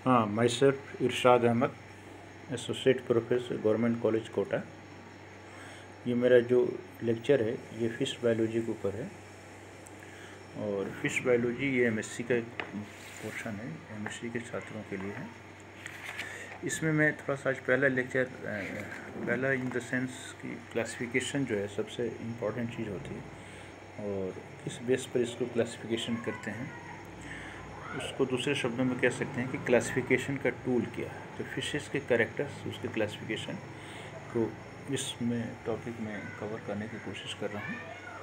हाँ, myself Irshad Ahmad, associate professor, government college Kota. ये मेरा जो लेक्चर है ये फ़िश बायोलॉजी के ऊपर है। और फ़िश बायोलॉजी ये एमएससी का एक पोर्शन है, एमएससी के छात्रों के लिए है। इसमें मैं थोड़ा सा आज पहला लेक्चर, पहला इन द सेंस कि क्लासिफिकेशन जो है सबसे इम्पॉर्टेंट चीज़ होती है और किस बेस पर इसको क्लासिफिकेशन करते हैं, उसको दूसरे शब्दों में कह सकते हैं कि क्लासिफिकेशन का टूल क्या है। तो फिशेस के कैरेक्टर्स, उसके क्लासिफिकेशन को इसमें टॉपिक में कवर करने की कोशिश कर रहा हूँ।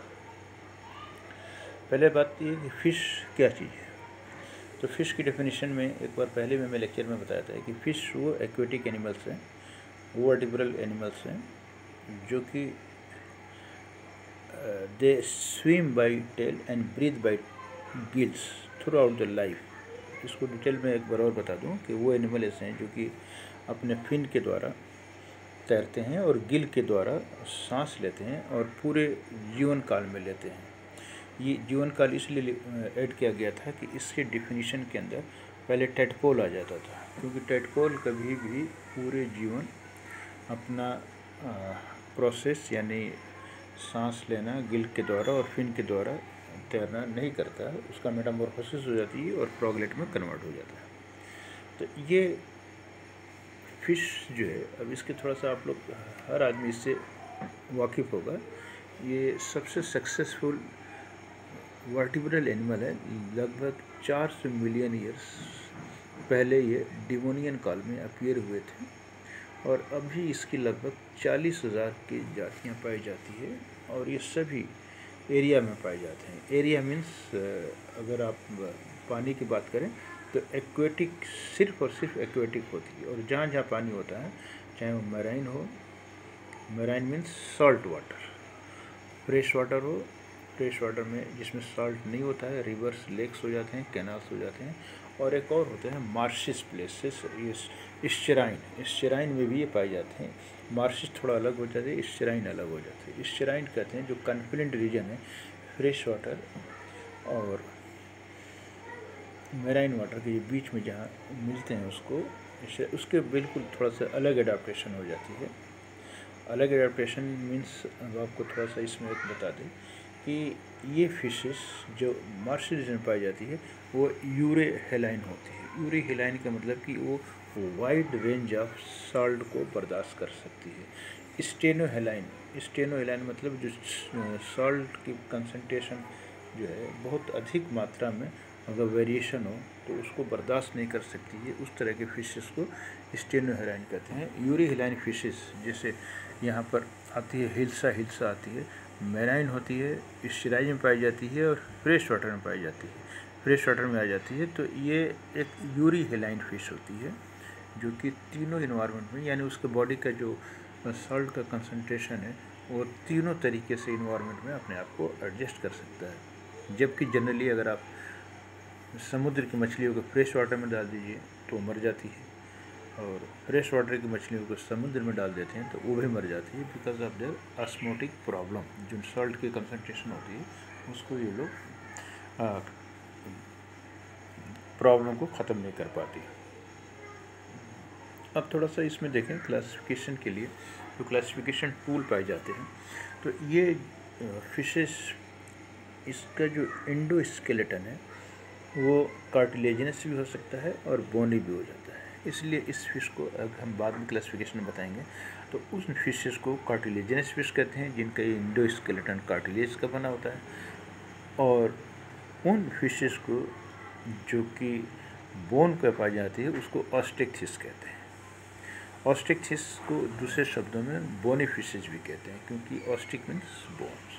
पहले बात ये कि फ़िश क्या चीज़ है। तो फ़िश की डेफिनेशन में एक बार पहले मैं लेक्चर में बताया था कि फ़िश वो एक्वेटिक एनिमल्स हैं, वो वर्टिब्रल एनिमल्स हैं जो कि they swim by tail and breathe by gills throughout the life. इसको डिटेल में एक बार और बता दूं कि वो एनिमल ऐसे हैं जो कि अपने फिन के द्वारा तैरते हैं और गिल के द्वारा सांस लेते हैं और पूरे जीवन काल में लेते हैं। ये जीवन काल इसलिए ऐड किया गया था कि इसके डिफिनीशन के अंदर पहले टेडपोल आ जाता था, क्योंकि टेडपोल कभी भी पूरे जीवन अपना प्रोसेस यानी सांस लेना गिल के द्वारा और फिन के द्वारा तैरना नहीं करता है। उसका मेटामॉर्फोसिस हो जाती है और फ्रॉगलेट में कन्वर्ट हो जाता है। तो ये फ़िश जो है, अब इसके थोड़ा सा आप लोग, हर आदमी इससे वाकिफ़ होगा, ये सबसे सक्सेसफुल वर्टिब्रल एनिमल है। लगभग 400 मिलियन ईयर्स पहले ये डिवोनियन काल में अपीयर हुए थे और अभी इसकी लगभग 40,000 की जातियाँ पाई जाती है और ये सभी एरिया में पाए जाते हैं। एरिया मीन्स अगर आप पानी की बात करें तो एक्वेटिक, सिर्फ और सिर्फ एक्वेटिक होती है। और जहाँ जहाँ पानी होता है, चाहे वो मैराइन हो, marine means salt water, fresh water हो, फ्रेश वाटर में जिसमें सॉल्ट नहीं होता है, रिवर्स, लेक्स हो जाते हैं, कैनाल्स हो जाते हैं। और एक और होते हैं मार्शिस प्लेसेस, ये इस्चराइन में भी ये पाए जाते हैं। मार्शिस थोड़ा अलग हो जाते हैं, इस्चराइन अलग हो जाते हैं। इस्चराइन कहते हैं जो कन्फ्लुएंट रीजन है फ्रेश वाटर और मैराइन वाटर के बीच में जहाँ मिलते हैं उसके बिल्कुल थोड़ा सा अलग एडाप्टेशन हो जाती है। अलग एडाप्टेशन मीन्स, अब आपको थोड़ा सा इसमें एक बता दें कि ये फिशेस जो मार्शियल रीजन में पाई जाती है वो यूरेहेलाइन होती है। यूरेहेलाइन का मतलब कि वो वाइड रेंज ऑफ सॉल्ट को बर्दाश्त कर सकती है। स्टेनोहेलाइन मतलब जो सॉल्ट की कंसंट्रेशन जो है बहुत अधिक मात्रा में अगर वेरिएशन हो तो उसको बर्दाश्त नहीं कर सकती है, उस तरह के फिशेस को स्टेनोहेलाइन कहते हैं। यूरेहेलाइन फिशेस जैसे यहाँ पर आती है हिल्सा आती है, मैराइन होती है, इस्चराइन में पाई जाती है और फ्रेश वाटर में पाई जाती है, फ्रेश वाटर में आ जाती है। तो ये एक यूरेहेलाइन फिश होती है जो कि तीनों इन्वायरमेंट में, यानी उसके बॉडी का जो सॉल्ट का कंसंट्रेशन है वो तीनों तरीके से इन्वायरमेंट में अपने आप को एडजस्ट कर सकता है। जबकि जनरली अगर आप समुद्र की मछलियों को फ्रेश वाटर में डाल दीजिए तो मर जाती है, और फ्रेश वाटर की मछलियों को समुद्र में डाल देते हैं तो वो भी मर जाती है, because of their osmotic problem. जो सॉल्ट की कंसंट्रेशन होती है उसको ये लोग प्रॉब्लम को ख़त्म नहीं कर पाती। अब थोड़ा सा इसमें देखें क्लासिफिकेशन के लिए जो क्लासिफिकेशन टूल पाए जाते हैं। तो ये फिशेस, इसका जो एंडोस्केलेटन है वो कार्टिलेजिनस भी हो सकता है और बोनी भी हो जाता है। इसलिए इस फिश को, अगर हम बाद में क्लासिफिकेशन में बताएंगे, तो उस फिशेस को कार्टिलेजिनस फिश कहते हैं जिनका एंडोस्केलेटन कार्टिलेज का बना होता है, और उन फिशेस को जो कि बोन पर पाई जाती है उसको ऑस्टेक्थिस कहते हैं। ऑस्टेक्थिस को दूसरे शब्दों में बोनी फिशेस भी कहते हैं, क्योंकि ऑस्टिक मीन्स बोन्स।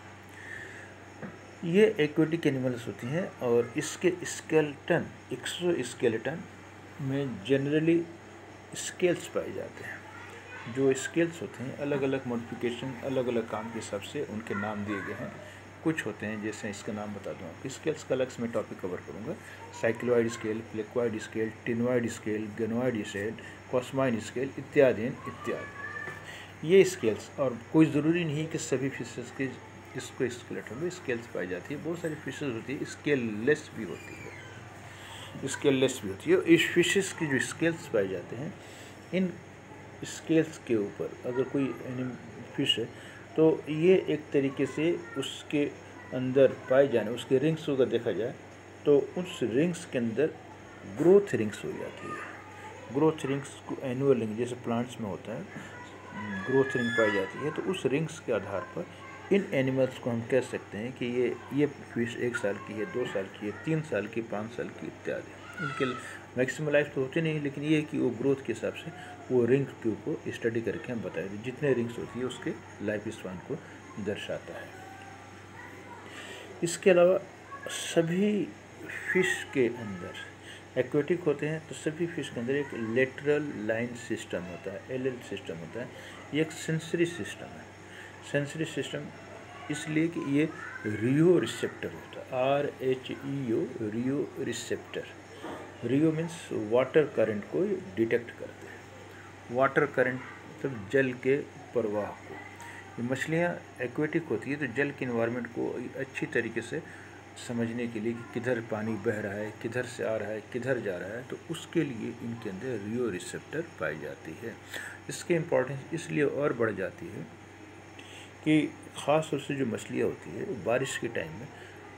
ये एक्वेटिक एनिमल्स होती हैं और इसके स्केलेटन, एक्सोस्केलेटन में जनरली स्केल्स पाए जाते हैं। जो स्केल्स होते हैं अलग अलग मॉडिफिकेशन, अलग अलग काम के हिसाब से उनके नाम दिए गए हैं। कुछ होते हैं, जैसे इसका नाम बता दूँ आपको, स्केल्स का अलग से मैं टॉपिक कवर करूँगा। Cycloid scale, placoid scale, ctenoid scale, ganoid scale, cosmine scale इत्यादि। ये स्केल्स, और कोई ज़रूरी नहीं कि सभी फिशेस के इसको स्केलेटन में स्केल्स पाई जाती है। बहुत सारी फिशेस होती है स्केल लेस भी होती है। स्केललेस भी होती है। इस फिशेस की जो स्केल्स पाए जाते हैं, इन स्केल्स के ऊपर अगर कोई फिश है तो ये एक तरीके से उसके अंदर पाए जाने, उसके रिंग्स को अगर देखा जाए तो उस रिंग्स के अंदर ग्रोथ रिंग्स हो जाती है। ग्रोथ रिंग्स को एनुअल रिंग जैसे प्लांट्स में होता है, ग्रोथ रिंग पाई जाती है। तो उस रिंग्स के आधार पर इन एनिमल्स को हम कह सकते हैं कि ये फिश 1 साल की है, 2 साल की है, 3 साल की, 5 साल की इत्यादि। इनके मैक्सिमम लाइफ तो होती नहीं, लेकिन ये है कि वो ग्रोथ के हिसाब से वो रिंग के ऊपर स्टडी करके हम बताए जितने रिंग्स होती है उसके लाइफ स्पान को दर्शाता है। इसके अलावा सभी फिश के अंदर एक्वेटिक होते हैं तो सभी फिश के अंदर एक लेटरल लाइन सिस्टम होता है, एलएल सिस्टम होता है। ये एक सेंसरी सिस्टम है। सेंसरी सिस्टम इसलिए कि ये रियो रिसेप्टर होता है, RHEO, rheo receptor. Rheo means water current को डिटेक्ट करते हैं। वाटर करंट मतलब जल के प्रवाह को। ये मछलियाँ एक्वेटिक होती है तो जल के इन्वायरमेंट को अच्छी तरीके से समझने के लिए कि किधर पानी बह रहा है, किधर से आ रहा है, किधर जा रहा है, तो उसके लिए इनके अंदर रियो रिसेप्टर पाई जाती है। इसकी इम्पोर्टेंस इसलिए और बढ़ जाती है कि ख़ास तौर से जो मछलियाँ होती है वो बारिश के टाइम में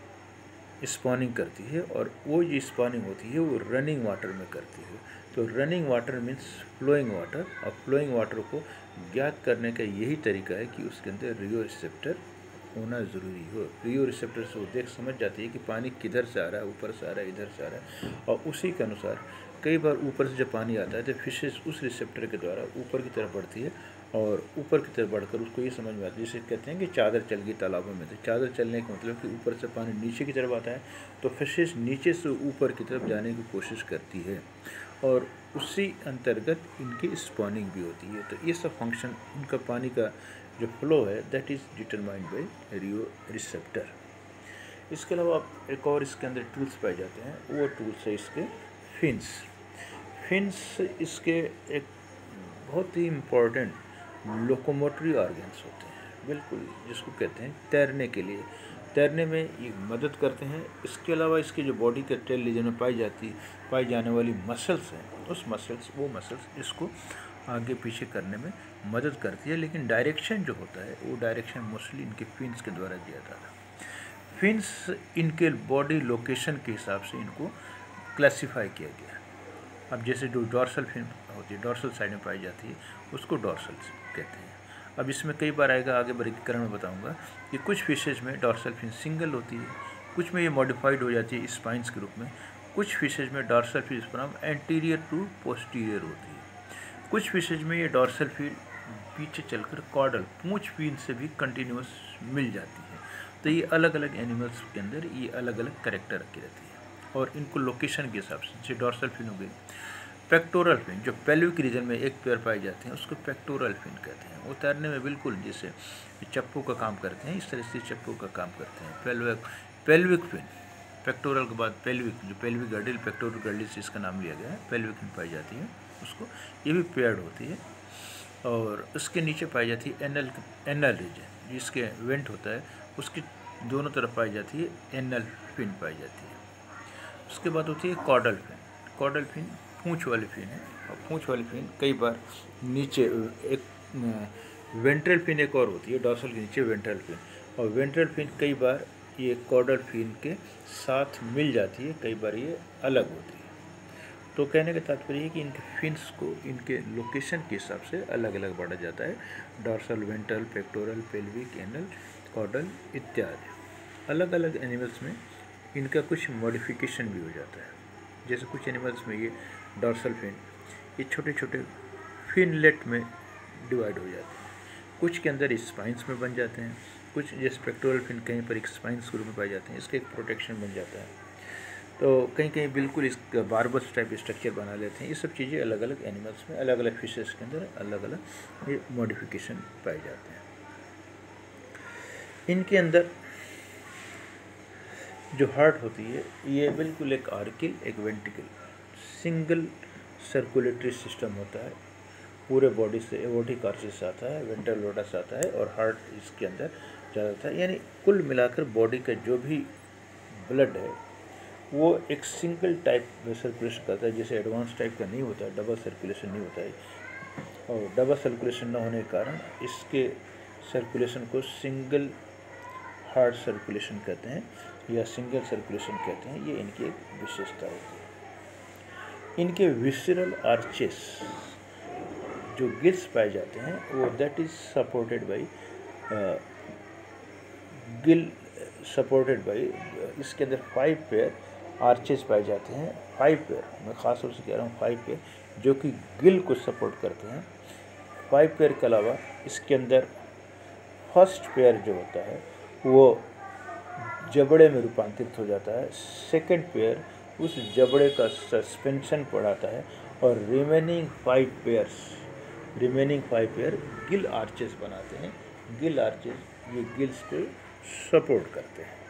स्पॉनिंग करती है, और वो जो स्पॉनिंग होती है वो रनिंग वाटर में करती है। तो running water means flowing water, और फ्लोइंग वाटर को ज्ञात करने का यही तरीका है कि उसके अंदर रियो रिसेप्टर होना ज़रूरी हो। रियो रिसेप्टर से वो देख समझ जाती है कि पानी किधर से आ रहा है, ऊपर से आ रहा है, इधर से आ रहा है, और उसी के अनुसार कई बार ऊपर से जब पानी आता है तो फिशेस उस रिसेप्टर के द्वारा ऊपर की तरफ बढ़ती है, और ऊपर की तरफ बढ़कर उसको ये समझ में आती है, जिसे कहते हैं कि चादर चल गई तालाबों में। तो चादर चलने का मतलब कि ऊपर से पानी नीचे की तरफ आता है, तो फिशेस नीचे से ऊपर की तरफ जाने की कोशिश करती है, और उसी अंतर्गत इनकी स्पॉनिंग भी होती है। तो ये सब फंक्शन इनका पानी का जो फ्लो है that is determined by rheo receptor. इसके अलावा एक और इसके अंदर टूल्स पाए जाते हैं, वो टूल्स है इसके फिन्स। फिन्स इसके एक बहुत ही इम्पोर्टेंट लोकोमोटरी ऑर्गन्स होते हैं, बिल्कुल जिसको कहते हैं तैरने के लिए, तैरने में ये मदद करते हैं। इसके अलावा इसके जो बॉडी के टेल रीजन में पाई जाने वाली मसल्स हैं, वो मसल्स इसको आगे पीछे करने में मदद करती है। लेकिन डायरेक्शन जो होता है वो डायरेक्शन मोस्टली इनके फिन्स के द्वारा दिया जाता है। फिन्स इनके बॉडी लोकेशन के हिसाब से इनको क्लासीफाई किया गया। अब जैसे जो डॉर्सल फिन होती है, डॉर्सल साइड में पाई जाती है, उसको डॉर्सल कहते हैं। अब इसमें कई बार आएगा, आगे वर्गीकरण में बताऊंगा कि कुछ फिशेज में डॉर्सल फिन सिंगल होती है, कुछ में ये मॉडिफाइड हो जाती है स्पाइंस के रूप में, कुछ फिशेज में dorsal fin from anterior to posterior होती है, कुछ फिशेज में ये डॉर्सल फिन पीछे चलकर कॉर्डल पूंछ फिन से भी कंटिन्यूस मिल जाती है। तो ये अलग अलग एनिमल्स के अंदर ये अलग अलग कैरेक्टर रखी रहती है, और इनको लोकेशन के हिसाब से, जैसे डॉर्सल फिन हो गई। पेक्टोरल फिन जो पेल्विक रीजन में एक पेयर पाए जाते हैं उसको पेक्टोरल फिन कहते हैं। वो तैरने में बिल्कुल जैसे चप्पू का काम करते हैं, इस तरह से चप्पू का काम करते हैं। पेल्विक फिन, पेक्टोरल के बाद पेल्विक, जो पेल्विक गर्डिल, पेक्टोरल गर्डिल से इसका नाम लिया गया है, पेल्विक फिन पाई जाती है उसको, ये भी पेयर्ड होती है। और उसके नीचे पाई जाती है एनल रीजन, जिसके वेंट होता है उसकी दोनों तरफ पाई जाती है एनल फिन पाई जाती है। उसके बाद होती है कॉर्डल फिन। कॉर्डल फिन पूंछ वाली फिन है, और पूंछ वाली फिन कई बार नीचे एक वेंट्रल फिन एक और होती है, डॉर्सल के नीचे वेंट्रल फिन, और वेंट्रल फिन कई बार ये कॉर्डल फिन के साथ मिल जाती है, कई बार ये अलग होती है। तो कहने का तात्पर्य है कि इनके फिन्स को इनके लोकेशन के हिसाब से अलग अलग बांटा जाता है, dorsal, ventral, pectoral, pelvic, anal, caudal इत्यादि। अलग अलग एनिमल्स में इनका कुछ मॉडिफिकेशन भी हो जाता है। जैसे कुछ एनिमल्स में ये डॉर्सल फिन ये छोटे छोटे फिनलेट में डिवाइड हो जाते हैं, कुछ के अंदर स्पाइंस में बन जाते हैं, कुछ जैसे पेक्टोरल फिन कहीं पर एक स्पाइंस के रूप में पाए जाते हैं, इसका एक प्रोटेक्शन बन जाता है। तो कहीं कहीं बिल्कुल इस बारबस टाइप स्ट्रक्चर बना लेते हैं। ये सब चीज़ें अलग अलग एनिमल्स में, अलग अलग फिशेस के अंदर अलग अलग ये मॉडिफिकेशन पाए जाते हैं। इनके अंदर जो हार्ट होती है ये बिल्कुल एक आर्किल, एक वेंटिकल, सिंगल सर्कुलेटरी सिस्टम होता है। पूरे बॉडी से एओर्टिक आर्टरी आता है, वेंट्रल लोटा से आता है, और हार्ट इसके अंदर ज़्यादा होता है। यानी कुल मिलाकर बॉडी का जो भी ब्लड है वो एक सिंगल टाइप में सर्कुलेशन करता है, जैसे एडवांस टाइप का नहीं होता है, डबल सर्कुलेशन नहीं होता है। और डबल सर्कुलेशन न होने के कारण इसके सर्कुलेशन को सिंगल हार्ट सर्कुलेशन कहते हैं या सिंगल सर्कुलेशन कहते हैं। ये इनकी एक विशेषता होती है। इनके विसरल आर्चेस जो गिल्स पाए जाते हैं वो that is supported by gill supported by, इसके अंदर 5 पेयर आर्चेस पाए जाते हैं। 5 पेयर, मैं ख़ास तौर से कह रहा हूँ 5 पेयर, जो कि गिल को सपोर्ट करते हैं। 5 पेयर के अलावा इसके अंदर फर्स्ट पेयर जो होता है वो जबड़े में रूपांतरित हो जाता है। सेकंड पेयर उस जबड़े का सस्पेंशन बढ़ाता है और रिमेनिंग 5 पेयर गिल आर्चेस बनाते हैं। गिल आर्चेस ये गिल्स को सपोर्ट करते हैं।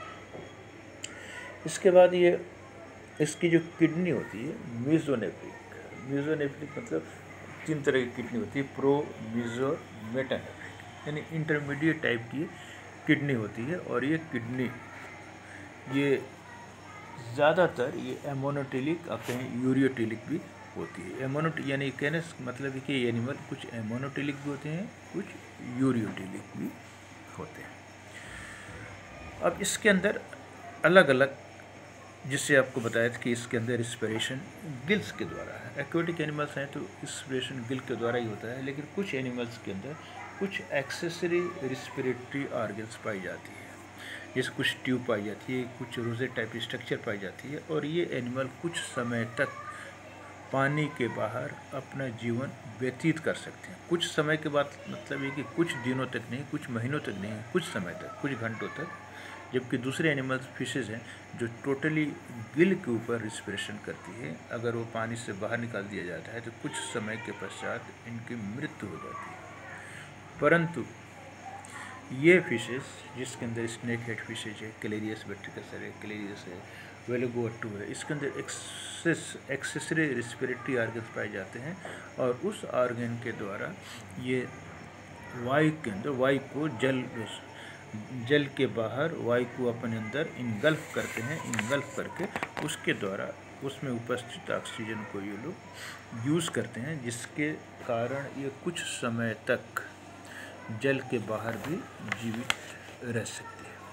इसके बाद ये इसकी जो किडनी होती है मीजोनेफ्रिक मतलब 3 तरह की किडनी होती है, प्रो, मीजो, मेटानेफ्रिक, यानी इंटरमीडिएट टाइप की किडनी होती है। और ये किडनी ये ज़्यादातर ये एमोनोटेलिक और कहीं यूरियोटेलिक भी होती है। यानी कहने मतलब है कि ये एनिमल कुछ एमोनोटेलिक भी होते हैं, कुछ यूरियोटेलिक भी होते हैं। अब इसके अंदर अलग अलग, जिससे आपको बताया था कि इसके अंदर रिस्पिरेशन गिल्स के द्वारा है। एक्वेटिक एनिमल्स हैं तो रिस्पिरेशन गिल के द्वारा ही होता है, लेकिन कुछ एनिमल्स के अंदर कुछ एक्सेसरी रिस्पिरेटरी ऑर्गन्स पाई जाती है, जैसे कुछ ट्यूब पाई जाती है, कुछ रोजेट टाइप स्ट्रक्चर पाई जाती है। और ये एनिमल कुछ समय तक पानी के बाहर अपना जीवन व्यतीत कर सकते हैं। कुछ समय के बाद मतलब ये कि कुछ दिनों तक नहीं, कुछ महीनों तक नहीं, कुछ समय तक, कुछ घंटों तक। जबकि दूसरे एनिमल्स फिशेज हैं जो टोटली गिल के ऊपर रिस्पिरेशन करती है। अगर वो पानी से बाहर निकाल दिया जाता है तो कुछ समय के पश्चात इनकी मृत्यु हो जाती है। परंतु ये फिशेज जिसके अंदर स्नेक हेड फिशेज है, कैलेरियस वेट्रिकस है, कैलेरियस है, वेलोगोअट्टू है, इसके अंदर एक्सेसरी रिस्पिरेटरी ऑर्गन्स पाए जाते हैं। और उस ऑर्गन के द्वारा ये वायु के अंदर, वायु को जल के बाहर वायु को अपने अंदर इनगल्फ करते हैं। इनगल्फ करके उसके द्वारा उसमें उपस्थित ऑक्सीजन को ये लोग यूज़ करते हैं, जिसके कारण ये कुछ समय तक जल के बाहर भी जीवित रह सकती है।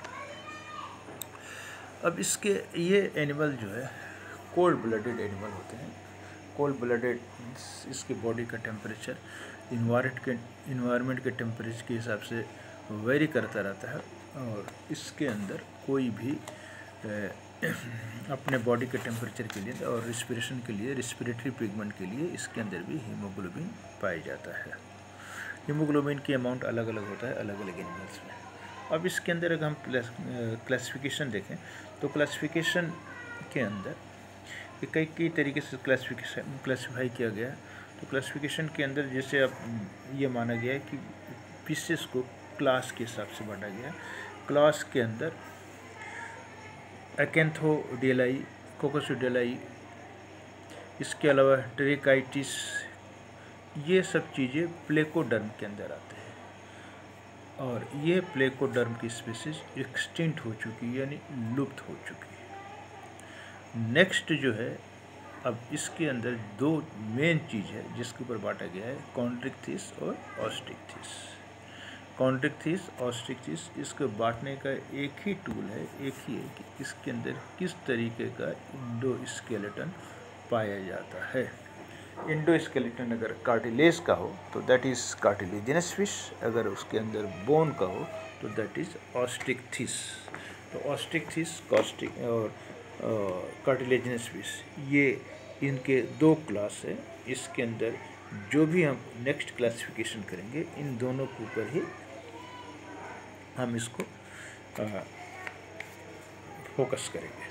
अब इसके ये एनिमल जो है कोल्ड ब्लडेड एनिमल होते हैं। कोल्ड ब्लडेड इसके बॉडी का टेम्परेचर इन्वायरमेंट के टेम्परेचर के हिसाब से वेरी करता रहता है। और इसके अंदर कोई भी अपने बॉडी के टेम्परेचर के लिए और रिस्पिरेशन के लिए, रिस्पिरेटरी पिगमेंट के लिए इसके अंदर भी हीमोग्लोबिन पाया जाता है। हीमोग्लोबिन की अमाउंट अलग अलग होता है अलग अलग एनिमल्स में। अब इसके अंदर अगर हम क्लासिफिकेशन देखें तो क्लासिफिकेशन के अंदर कई तरीके से क्लासिफाई किया गया। तो क्लासिफिकेशन के अंदर जैसे अब ये माना गया है कि फिशेस को क्लास के हिसाब से बांटा गया। क्लास के अंदर अकेंथोडेलाई, कोकोसोडेलाई, इसके अलावा ट्रेकाइटिस, ये सब चीज़ें प्लेकोडर्म के अंदर आते हैं। और ये प्लेकोडर्म की स्पीसीज एक्सटिंक्ट हो चुकी है, यानी लुप्त हो चुकी है। नेक्स्ट जो है, अब इसके अंदर 2 मेन चीज़ है जिसके ऊपर बांटा गया है, कॉन्ड्रिक्थिस और ऑस्ट्रिक्थिस। कॉन्ड्रिक्थिस, ऑस्ट्रिक्थिस, इसको बांटने का एक ही टूल है, एक ही है कि इसके अंदर किस तरीके का इंडोस्केलेटन पाया जाता है। इंडोस्केलेटन अगर कार्टिलेज का हो तो दैट इज़ कार्टिलेजिनस फिश, अगर उसके अंदर बोन का हो तो दैट इज़ ऑस्ट्रिक्थिस। तो ऑस्ट्रिक्थिस, कॉस्टिक और कार्टिलेजिनस फिश, ये इनके 2 क्लास है। इसके अंदर जो भी हम नेक्स्ट क्लासिफिकेशन करेंगे इन दोनों के ऊपर ही हम इसको फोकस करेंगे।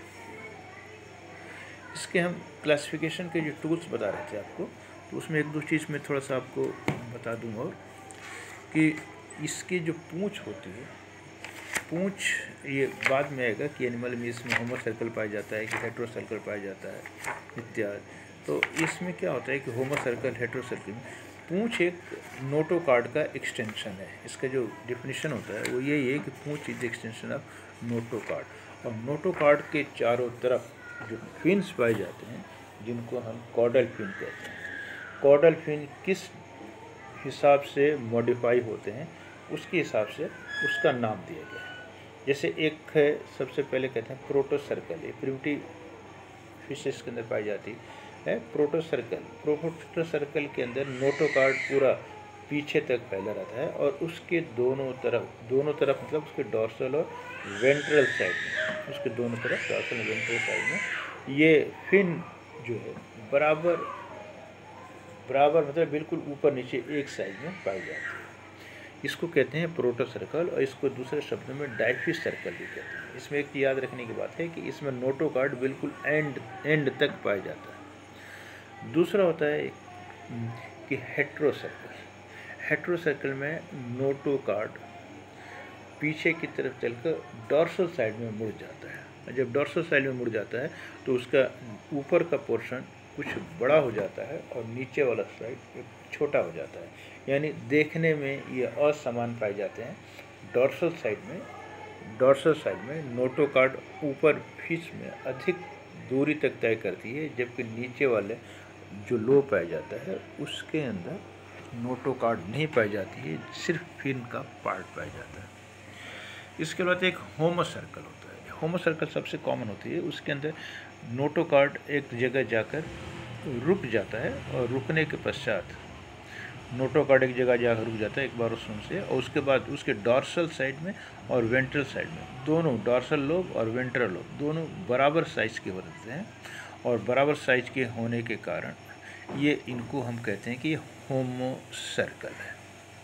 इसके हम क्लासिफिकेशन के जो टूल्स बता रहे थे आपको, तो उसमें 1-2 चीज़ मैं थोड़ा सा आपको बता दूँ और कि इसकी जो पूँछ होती है, पूँछ ये बाद में आएगा कि एनिमल में इसमें होमो सर्कल पाया जाता है कि हेट्रो सर्कल पाया जाता है इत्यादि। तो इसमें क्या होता है कि होमो सर्कल, हेट्रो सर्कल में पूँछ एक नोटोकार्ड का एक्सटेंशन है। इसका जो डिफिनीशन होता है वो यही है कि पूँछ इज एक्सटेंशन ऑफ नोटोकार्ड। और नोटोकॉर्ड के चारों तरफ जो फिन्स पाए जाते हैं जिनको हम कॉर्डल फिन कहते हैं। कॉर्डल फिन किस हिसाब से मॉडिफाई होते हैं उसके हिसाब से उसका नाम दिया गया है। जैसे एक है, सबसे पहले कहते हैं प्रोटोसर्कल, ये प्रिमिटिव फिशेस के अंदर पाई जाती है प्रोटोसर्कल। प्रोटोसर्कल के अंदर नोटोकॉर्ड पूरा पीछे तक फैला रहता है और उसके दोनों तरफ मतलब उसके डॉर्सल और वेंट्रल साइड में, उसके दोनों तरफ डॉर्सल और वेंट्रल साइड में ये फिन जो है बराबर मतलब बिल्कुल ऊपर नीचे एक साइड में पाई जाती है। इसको कहते हैं प्रोटोसर्कल और इसको दूसरे शब्दों में डायफिश सर्कल भी कहते हैं। इसमें एक याद रखने की बात है कि इसमें नोटोकॉर्ड बिल्कुल एंड तक पाया जाता है। दूसरा होता है कि हेट्रोसर्कल। हेट्रोसर्कल में नोटोकॉर्ड पीछे की तरफ चलकर डॉर्सल साइड में मुड़ जाता है। जब डॉर्सल साइड में मुड़ जाता है तो उसका ऊपर का पोर्शन कुछ बड़ा हो जाता है और नीचे वाला साइड छोटा हो जाता है, यानी देखने में ये असमान पाए जाते हैं। डॉर्सल साइड में नोटोकॉर्ड ऊपर फिश में अधिक दूरी तक तय करती है, जबकि नीचे वाले जो लो पाया जाता है उसके अंदर नोटोकॉर्ड नहीं पाई जाती है, सिर्फ फिन का पार्ट पाया जाता है। इसके बाद एक होमोसर्कल होता है। होमोसर्कल सबसे कॉमन होती है, उसके अंदर नोटोकॉर्ड एक जगह जाकर रुक जाता है और रुकने के पश्चात नोटोकॉर्ड एक जगह जाकर रुक जाता है एक बार उसमें से, और उसके बाद उसके डॉर्सल साइड में और वेंट्रल साइड में दोनों, डॉर्सल लोब और वेंट्रल लोब दोनों बराबर साइज के होते हैं। और बराबर साइज के होने के कारण ये इनको हम कहते हैं कि ये होमोसर्कल है।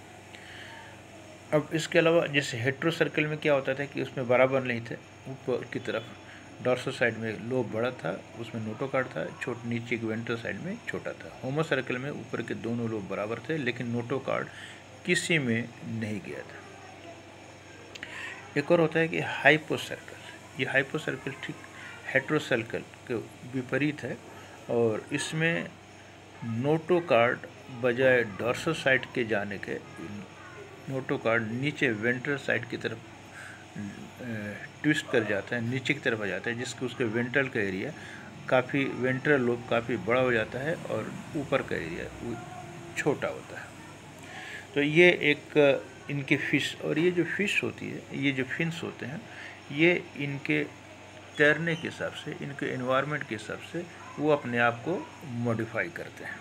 अब इसके अलावा जैसे हेट्रोसर्कल में क्या होता था कि उसमें बराबर नहीं थे, ऊपर की तरफ डॉर्सल साइड में लोब बड़ा था, उसमें नोटोकॉर्ड था, नीचे की वेंट्रल साइड में छोटा था। होमोसर्कल में ऊपर के दोनों लोब बराबर थे लेकिन नोटोकॉर्ड किसी में नहीं गया था। एक और होता है कि हाइपोसर्कल। ये हाइपोसर्कल ठीक हेट्रोसर्कल के विपरीत है और इसमें नोटोकॉर्ड बजाय डॉर्सल साइड के जाने के नोटोकॉर्ड नीचे वेंट्रल साइड की तरफ ट्विस्ट कर जाता है, नीचे की तरफ आ जाता है, जिसके उसके वेंट्रल का एरिया काफ़ी, वेंट्रल लोब काफ़ी बड़ा हो जाता है और ऊपर का एरिया छोटा होता है। तो ये एक इनके फिश, और ये जो फिश होती है, ये जो फिन्स होते हैं, ये इनके तैरने के हिसाब से, इनके एनवायरनमेंट के हिसाब से वो अपने आप को मॉडिफाई करते हैं।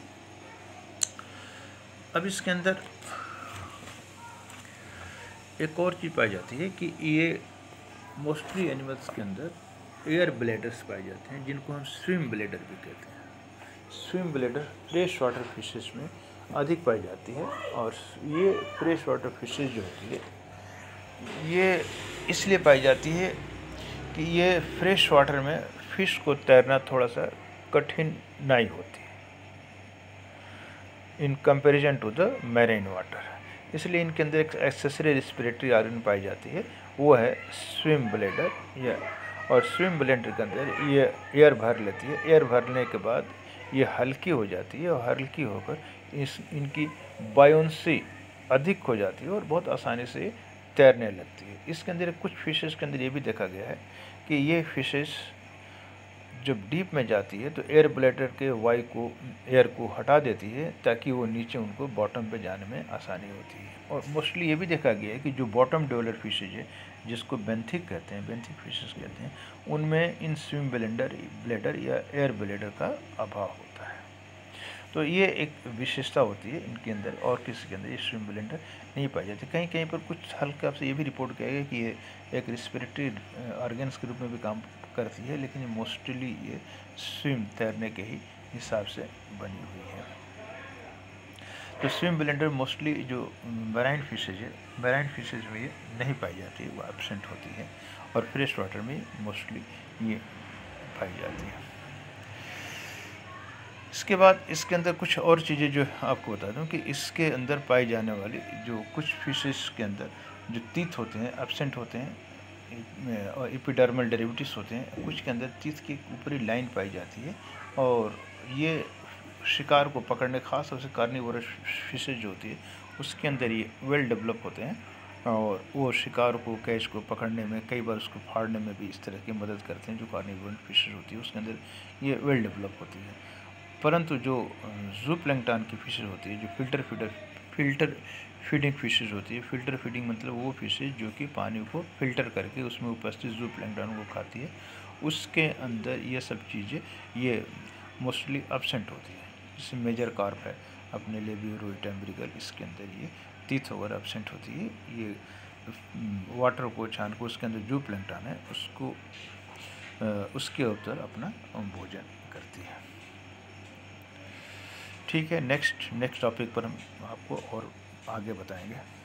अब इसके अंदर एक और चीज़ पाई जाती है कि ये मोस्टली एनिमल्स के अंदर एयर ब्लैडर्स पाए जाते हैं, जिनको हम स्विम ब्लैडर भी कहते हैं। Swim bladder fresh water fishes में अधिक पाई जाती है और ये फ्रेश वाटर फिशेस जो होती है ये इसलिए पाई जाती है कि ये फ्रेश वाटर में फिश को तैरना थोड़ा सा कठिनाई होती है in comparison to the marine water. इसलिए इनके अंदर एक एक्सेसरी रेस्पिरेटरी ऑर्गन पाई जाती है, वो है स्विम ब्लैडर। या और स्विम ब्लैडर के अंदर ये एयर भर लेती है, एयर भरने के बाद ये हल्की हो जाती है और हल्की होकर इनकी बायोंसी अधिक हो जाती है और बहुत आसानी से तैरने लगती है। इसके अंदर कुछ फिशेस के अंदर ये भी देखा गया है कि ये फिशेस जब डीप में जाती है तो एयर ब्लैडर के एयर को हटा देती है ताकि वो नीचे उनको बॉटम पे जाने में आसानी होती है। और मोस्टली ये भी देखा गया है कि जो बॉटम डेवलर फिशेज है, जिसको बेंथिक कहते हैं, बेंथिक फिशेस कहते हैं, उनमें इन स्विम ब्लैडर या एयर ब्लैडर का अभाव होता है। तो ये एक विशेषता होती है इनके अंदर, और किसी के अंदर ये स्विम ब्लैडर नहीं पाई जाती। कहीं कहीं पर कुछ हल्का से ये भी रिपोर्ट किया गया कि ये एक रेस्पिरेटरी ऑर्गन्स के रूप में भी काम करती है, लेकिन मोस्टली ये स्विम तैरने के ही हिसाब से बनी हुई है। तो स्विम ब्लैडर मोस्टली जो मैराइन फिशेज में ये नहीं पाई जाती है, वो एब्सेंट होती है और फ्रेश वाटर में मोस्टली ये पाई जाती है। इसके बाद इसके अंदर कुछ और चीज़ें जो आपको बता दूं कि इसके अंदर पाई जाने वाली जो कुछ फिशेस के अंदर जो टीथ होते हैं एब्सेंट होते हैं और एपिडर्मल डेरिवेटिव्स होते हैं, कुछ के अंदर टीथ की ऊपरी लाइन पाई जाती है और ये शिकार को पकड़ने, खास तौर से कार्निवोरस फिशेज जो होती है उसके अंदर ये वेल डेवलप होते हैं और वो शिकार को, कैच को पकड़ने में, कई बार उसको फाड़ने में भी इस तरह की मदद करते हैं। जो कार्निवोरस फिशेज होती है उसके अंदर ये वेल डेवलप होती है। परंतु जो ज़ूप्लैंक्टन की फिशेज होती है, जो फिल्टर फीडिंग फिशेज होती है, फिल्टर फीडिंग मतलब वो फिशेज जो कि पानी को फिल्टर करके उसमें उपस्थित ज़ूप्लैंक्टन को खाती है, उसके अंदर ये सब चीज़ें ये मोस्टली एब्सेंट होती है। जैसे मेजर कार्प है अपने लेबियोरोइड टेम्ब्रिकल, इसके अंदर ये टीथ वगैरह एब्सेंट होती है। ये वाटर को छान को उसके अंदर ज़ूप्लैंक्टन है उसको उसके ऊपर अपना भोजन करती है। ठीक है, नेक्स्ट टॉपिक पर हम आपको और आगे बताएंगे।